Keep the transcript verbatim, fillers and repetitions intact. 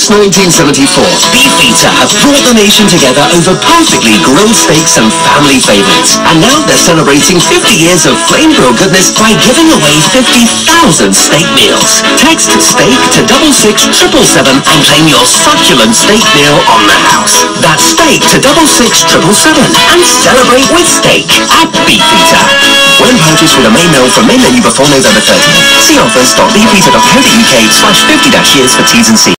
Since nineteen seventy-four, Beefeater have brought the nation together over perfectly grilled steaks and family favorites. And now they're celebrating fifty years of flame-grilled goodness by giving away fifty thousand steak meals. Text steak to double six triple seven and claim your succulent steak meal on the house. That's steak to double six triple seven and celebrate with steak at Beefeater. When purchased with a main meal from main menu before November thirtieth, see offers dot beefeater dot co dot uk slash fifty dash years for T's and C's.